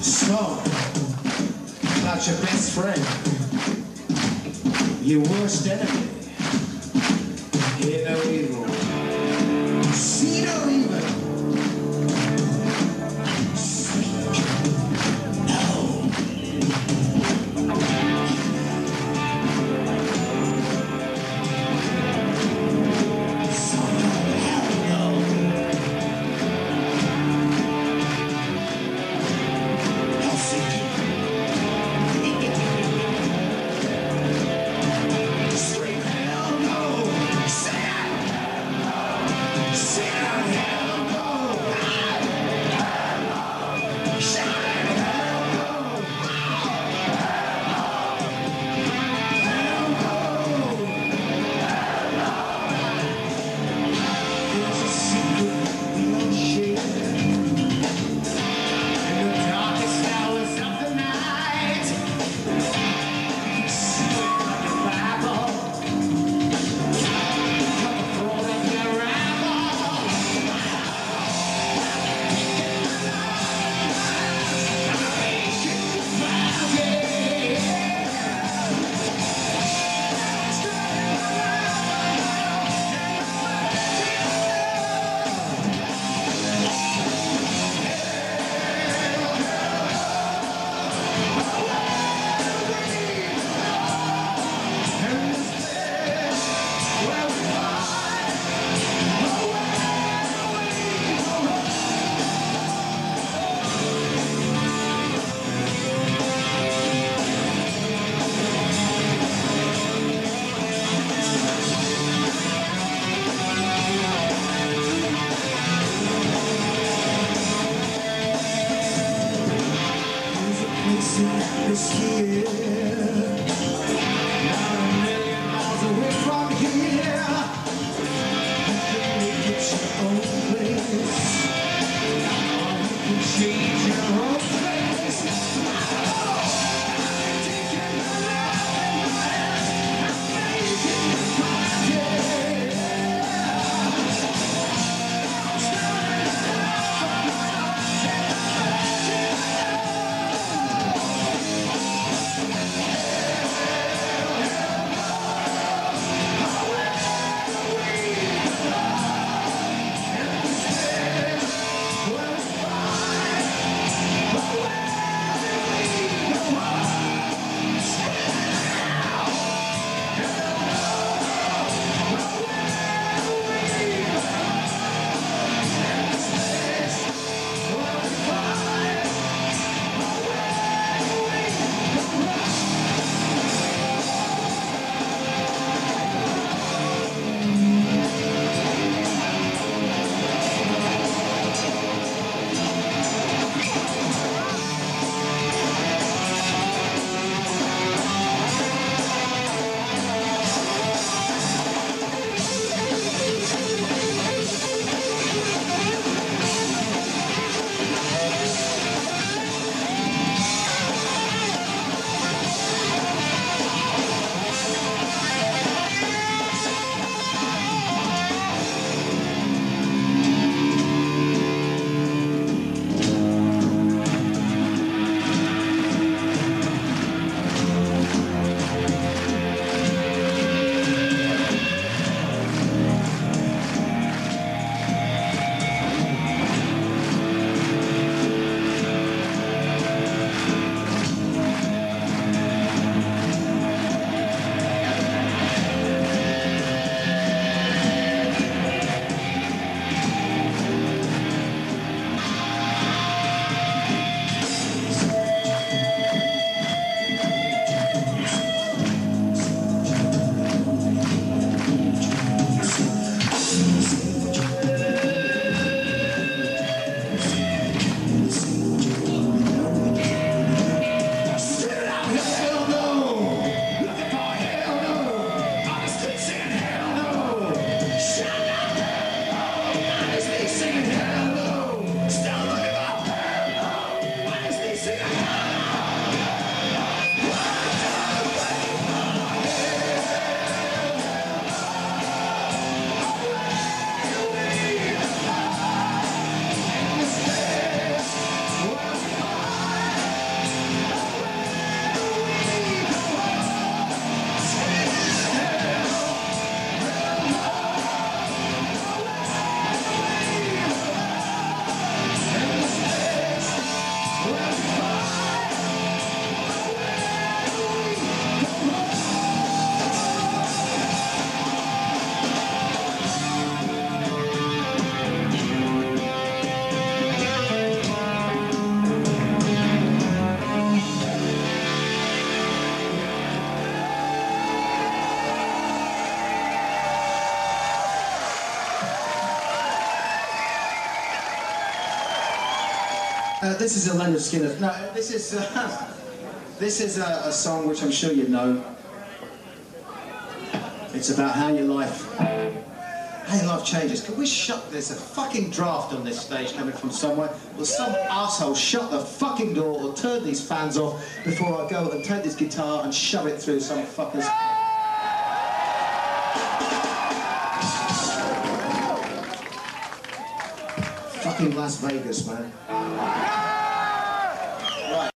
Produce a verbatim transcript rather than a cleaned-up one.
So, about your best friend, your worst enemy. Hear no evil, see no evil. This here, not a million miles away from here. You can make it your own place, or you can change your own place. I'm taking my life in my hands, I'm making my day. I'm starting to laugh, this is a Leonard Skinner. No, this is uh, this is a, a song which I'm sure you know. It's about how your life, how your life changes. Can we shut? There's a fucking draft on this stage coming from somewhere. Will some asshole shut the fucking door or turn these fans off before I go and take this guitar and shove it through some fuckers? Fucking Las Vegas, man.